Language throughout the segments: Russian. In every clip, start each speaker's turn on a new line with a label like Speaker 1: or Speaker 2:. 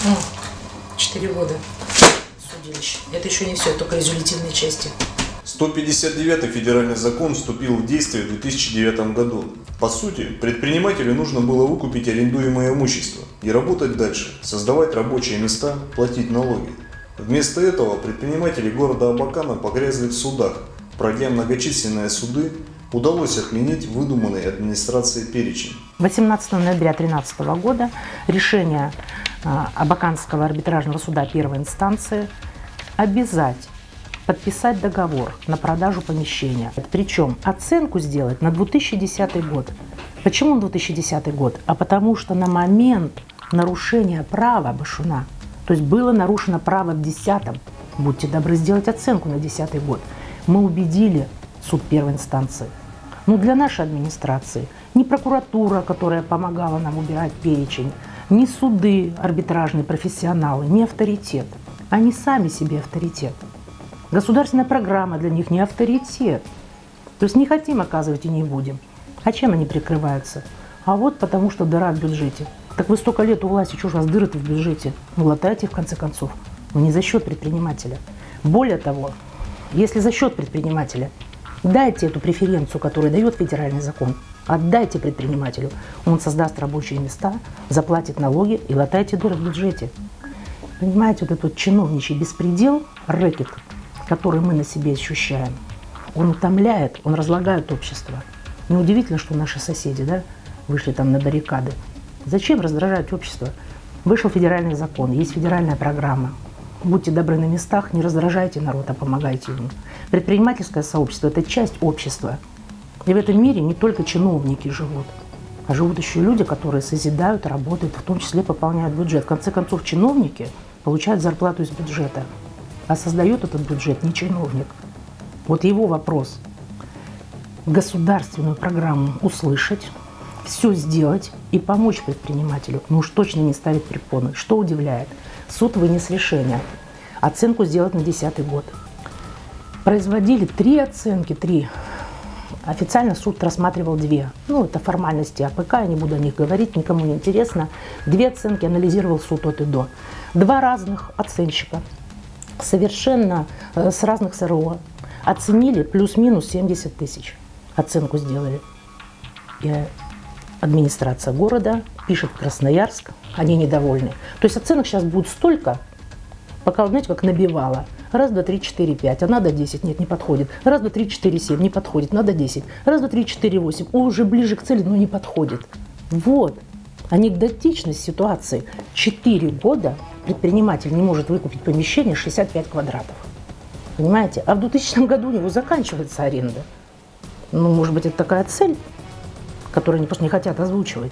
Speaker 1: 4 года судилища. Это еще не все, это только резолютивные части.
Speaker 2: 159-й федеральный закон вступил в действие в 2009 году. По сути, предпринимателю нужно было выкупить арендуемое имущество и работать дальше, создавать рабочие места, платить налоги. Вместо этого предприниматели города Абакана погрязли в судах. Пройдя многочисленные суды, удалось отменить выдуманный администрацией перечень.
Speaker 3: 18 ноября 2013 года решение Абаканского арбитражного суда первой инстанции обязать подписать договор на продажу помещения. Причем оценку сделать на 2010 год. Почему на 2010 год? А потому что на момент нарушения права Башуна, то есть было нарушено право в 2010, будьте добры сделать оценку на 2010 год, мы убедили суд первой инстанции. Но для нашей администрации ни прокуратура, которая помогала нам убирать перечень, ни суды, арбитражные профессионалы, ни авторитет. Они сами себе авторитет. Государственная программа для них не авторитет. То есть не хотим оказывать и не будем. А чем они прикрываются? А вот потому что дыра в бюджете. Так вы столько лет у власти, что же у вас дыры-то в бюджете? Ну латайте в конце концов. Но не за счет предпринимателя. Более того, если за счет предпринимателя, дайте эту преференцию, которую дает федеральный закон, отдайте предпринимателю. Он создаст рабочие места, заплатит налоги и латайте дыры в бюджете. Понимаете, вот этот чиновничий беспредел, рэкет, который мы на себе ощущаем, он утомляет, он разлагает общество. Неудивительно, что наши соседи, да, вышли там на баррикады. Зачем раздражать общество? Вышел федеральный закон, есть федеральная программа. Будьте добры на местах, не раздражайте народ, а помогайте ему. Предпринимательское сообщество – это часть общества. И в этом мире не только чиновники живут, а живут еще и люди, которые созидают, работают, в том числе пополняют бюджет. В конце концов, чиновники получают зарплату из бюджета. А создает этот бюджет не чиновник. Вот его вопрос. Государственную программу услышать, все сделать и помочь предпринимателю. Ну уж точно не ставить препоны. Что удивляет? Суд вынес решение. Оценку сделать на 2010 год. Производили 3 оценки, 3. Официально суд рассматривал 2. Ну, это формальности АПК, я не буду о них говорить, никому не интересно. 2 оценки анализировал суд от и до. 2 разных оценщика. Совершенно с разных СРО. Оценили плюс-минус 70 тысяч. Оценку сделали. И администрация города пишет в Красноярск, они недовольны. То есть оценок сейчас будет столько, пока, знаете, как набивала. 1, 2, 3, 4, 5, а надо 10, нет, не подходит. 1, 2, 3, 4, 7, не подходит, надо 10. 1, 2, 3, 4, 8, уже ближе к цели, но не подходит. Вот анекдотичность ситуации. 4 года предприниматель не может выкупить помещение 65 квадратов. Понимаете? А в 2000 году у него заканчивается аренда. Ну, может быть, это такая цель, которую они просто не хотят озвучивать.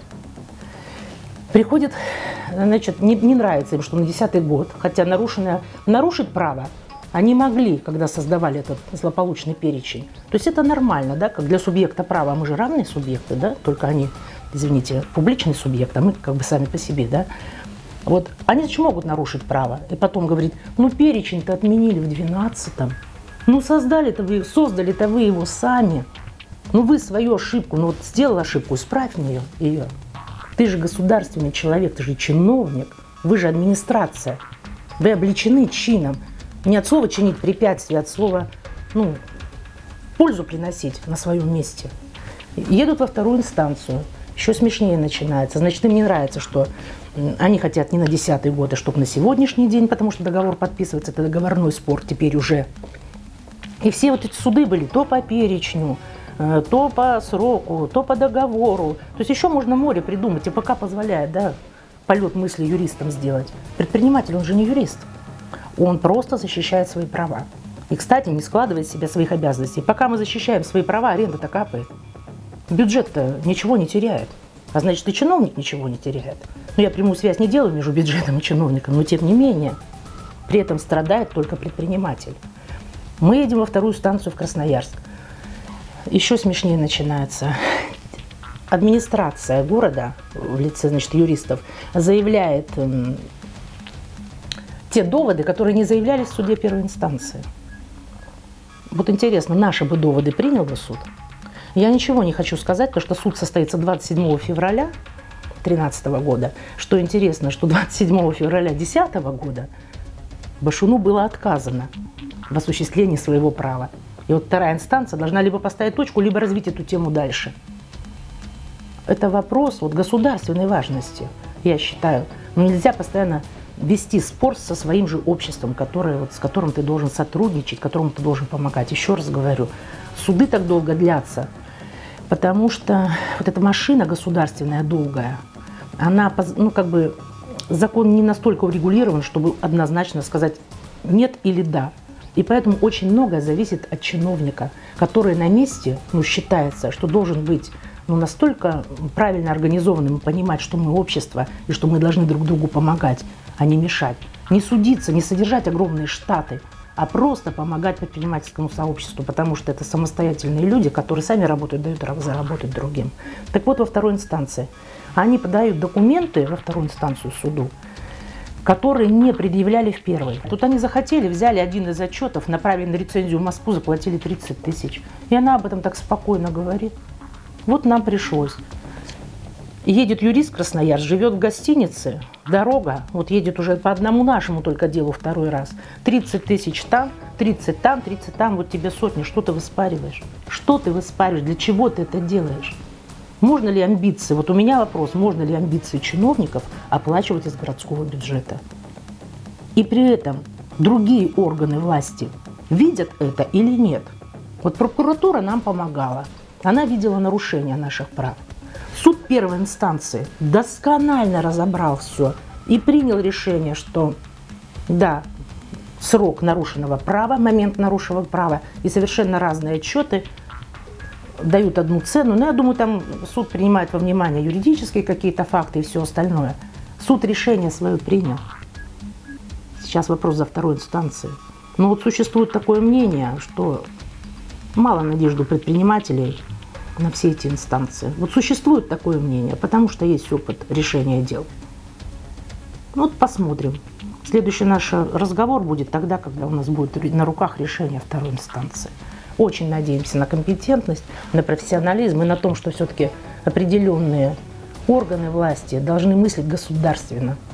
Speaker 3: Приходит, значит, не нравится им, что на 2010 год, хотя нарушить право они могли, когда создавали этот злополучный перечень. То есть это нормально, да, как для субъекта права, мы же равные субъекты, да, только они, извините, публичный субъект, а мы как бы сами по себе, да. Вот они же могут нарушить право и потом говорить, ну перечень-то отменили в 2012-м, ну создали-то вы его сами, ну вы свою ошибку, ну вот сделал ошибку, исправь ее. Ты же государственный человек, ты же чиновник, вы же администрация, вы облечены чином. Не от слова чинить препятствия, от слова, ну, пользу приносить на своем месте. Едут во 2-ю инстанцию, еще смешнее начинается. Значит, им не нравится, что они хотят не на 2010 год, а чтобы на сегодняшний день, потому что договор подписывается, это договорной спор теперь уже. И все вот эти суды были то по перечню, то по сроку, то по договору. То есть еще можно море придумать, и пока позволяет, да, полет мысли юристам сделать. Предприниматель, он же не юрист. Он просто защищает свои права. И, кстати, не складывает в себя своих обязанностей. Пока мы защищаем свои права, аренда-то капает. Бюджет-то ничего не теряет. А значит, и чиновник ничего не теряет. Ну, я прямую связь не делаю между бюджетом и чиновником, но тем не менее. При этом страдает только предприниматель. Мы едем во 2-ю станцию в Красноярск. Еще смешнее начинается. Администрация города в лице, значит, юристов заявляет те доводы, которые не заявлялись в суде первой инстанции. Вот интересно, наши бы доводы принял бы суд? Я ничего не хочу сказать, потому что суд состоится 27 февраля. 2013 года. Что интересно, что 27 февраля 2010 года Башуну было отказано в осуществлении своего права. И вот вторая инстанция должна либо поставить точку, либо развить эту тему дальше. Это вопрос вот государственной важности, я считаю. Но нельзя постоянно вести спор со своим же обществом, с которым ты должен сотрудничать, которому ты должен помогать. Еще раз говорю, суды так долго длятся, потому что вот эта машина государственная долгая, она, закон не настолько урегулирован, чтобы однозначно сказать нет или да. И поэтому очень многое зависит от чиновника, который на месте, считается, что должен быть настолько правильно организованным и понимать, что мы общество и что мы должны друг другу помогать, а не мешать. Не судиться, не содержать огромные штаты, а просто помогать предпринимательскому сообществу, потому что это самостоятельные люди, которые сами работают, дают заработать другим. Так вот, во второй инстанции они подают документы во вторую инстанцию суду, которые не предъявляли в первой. Тут они захотели, взяли один из отчетов, направили на рецензию в Москву, заплатили 30 тысяч. И она об этом так спокойно говорит. Вот нам пришлось. Едет юрист Красноярск, живет в гостинице, дорога, вот едет уже по одному нашему только делу второй раз. 30 тысяч там, 30 там, 30 там, вот тебе сотни. Что ты выспариваешь? Что ты выспариваешь? Для чего ты это делаешь? Можно ли амбиции, вот у меня вопрос, можно ли амбиции чиновников оплачивать из городского бюджета? И при этом другие органы власти видят это или нет? Вот прокуратура нам помогала, она видела нарушения наших прав. Суд первой инстанции досконально разобрал все и принял решение, что да, срок нарушенного права, момент нарушенного права и совершенно разные отчеты дают одну цену. Но я думаю, там суд принимает во внимание юридические какие-то факты и все остальное. Суд решение свое принял. Сейчас вопрос за второй инстанцией. Но вот существует такое мнение, что мало надежды у предпринимателей на все эти инстанции. Вот существует такое мнение, потому что есть опыт решения дел. Вот посмотрим. Следующий наш разговор будет тогда, когда у нас будет на руках решение второй инстанции. Очень надеемся на компетентность, на профессионализм и на том, что все-таки определенные органы власти должны мыслить государственно.